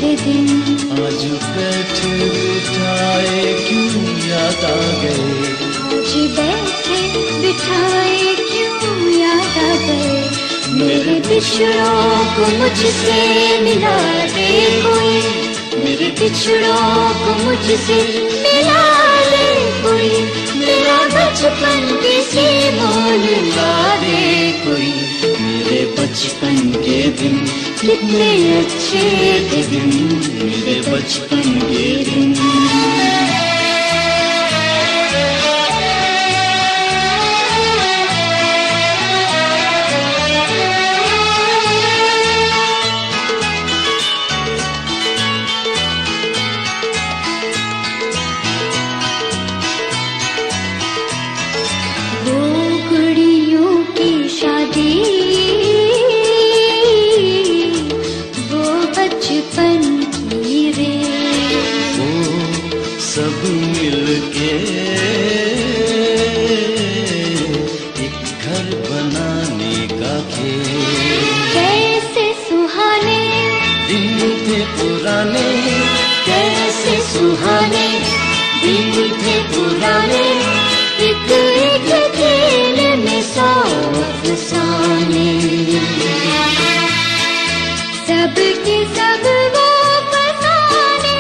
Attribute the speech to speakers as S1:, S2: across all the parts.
S1: थे दिन।
S2: आज बैठे बिठाए क्यों याद आ गए,
S1: आज बैठे बिठाए क्यों याद आ गए। मेरे बिछड़ों को मुझसे मिला दे कोई, मेरे बिछड़ों को मुझसे मिला दे कोई। मेरा बचपन किसी मोल ला दे कोई। मेरे बचपन के दिन कितने अच्छे थे दिन, मेरे बचपन के दिन।
S2: सब मिलके एक घर बनाने का खेल।
S1: कैसे सुहाने
S2: दिन थे पुराने,
S1: कैसे सुहाने दिन थे पुराने। एक एक खेल में 100 अफसाने, सबके सब वो फसाने,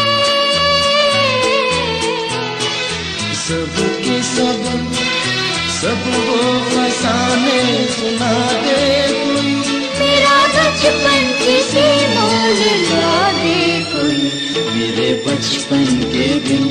S2: सबके सब वो फसाने। सुना दे कोई
S1: मेरा बचपन किसी मोल ला दे कोई।
S2: मेरे बचपन के दिन,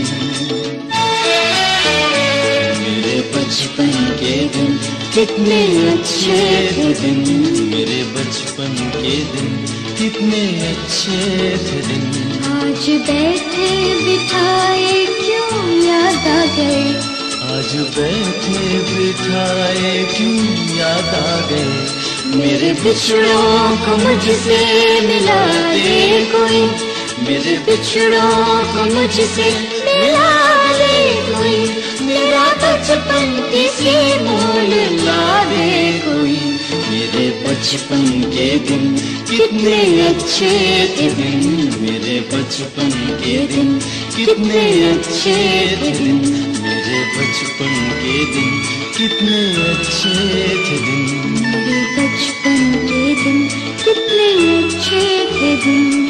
S2: मेरे बचपन के दिन
S1: कितने अच्छे थे दिन,
S2: मेरे बचपन के दिन कितने अच्छे थे दिन।
S1: आज बैठे बिठाए क्यों याद आ गए,
S2: आज बैठे बिठाए क्यों याद आ गए।
S1: मेरे बिछड़ों को मुझसे मिला दे कोई, मेरे बिछड़ों को मुझसे मिला दे कोई। मेरा बचपन किसी मोल ला दे कोई।
S2: मेरे बचपन के दिन कितने अच्छे थे दिन, मेरे बचपन के दिन कितने अच्छे थे दिन, मेरे बचपन के दिन कितने अच्छे थे दिन,
S1: मेरे बचपन के दिन कितने अच्छे थे दिन।